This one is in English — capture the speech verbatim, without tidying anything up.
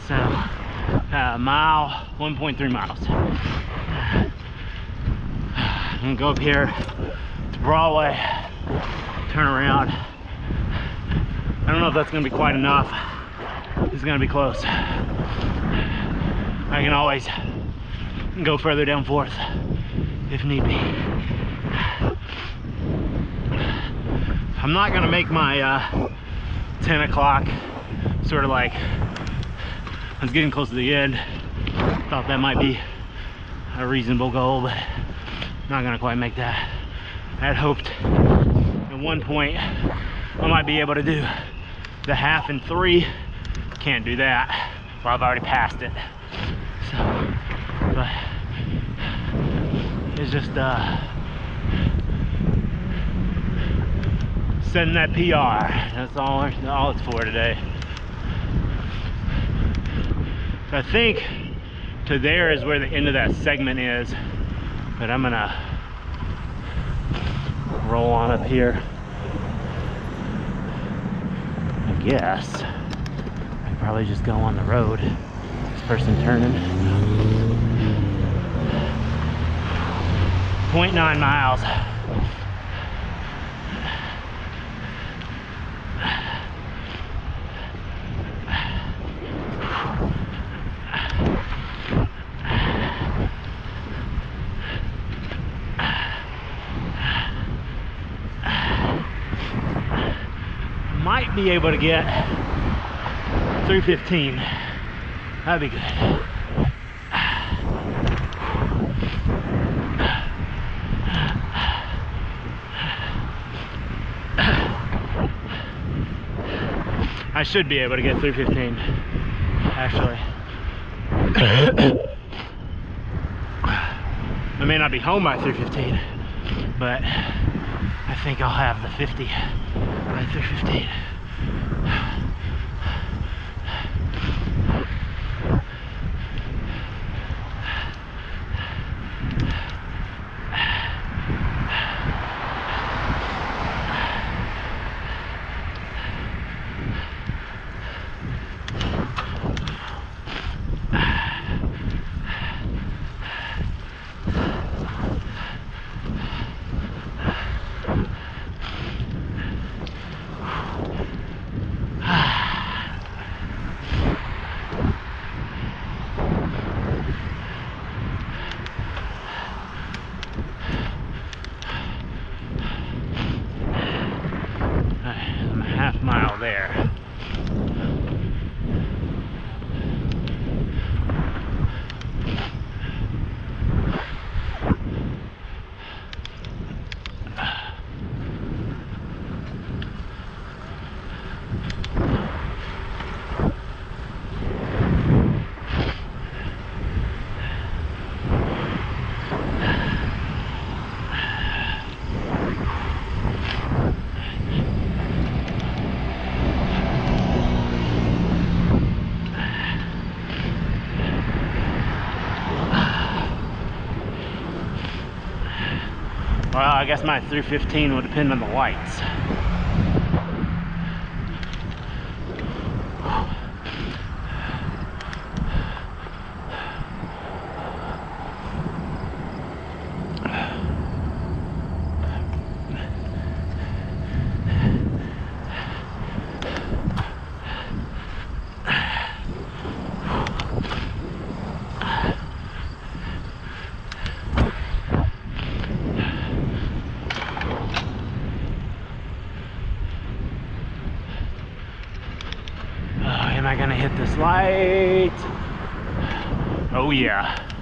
So a uh, mile, one point three miles. I'm gonna go up here to Broadway, turn around. I don't know if that's gonna be quite enough. It's gonna be close. I can always go further down Fourth if need be. I'm not gonna make my uh, ten o'clock sort of like, I was getting close to the end. Thought that might be a reasonable goal, but not gonna quite make that. I had hoped at one point I might be able to do the half in three. Can't do that. Well, I've already passed it. So, but it's just uh, setting that P R. That's all, all it's for today. So I think to there is where the end of that segment is, but I'm gonna roll on up here. I guess I could probably just go on the road. This person turning. zero point nine miles. Might be able to get three fifteen. That'd be good. I should be able to get three fifteen, actually. I may not be home by three fifteen, but I think I'll have the fifty by three fifteen. I'm a half mile there. Well, I guess my three fifteen will depend on the lights. Am I gonna hit this light? Oh yeah.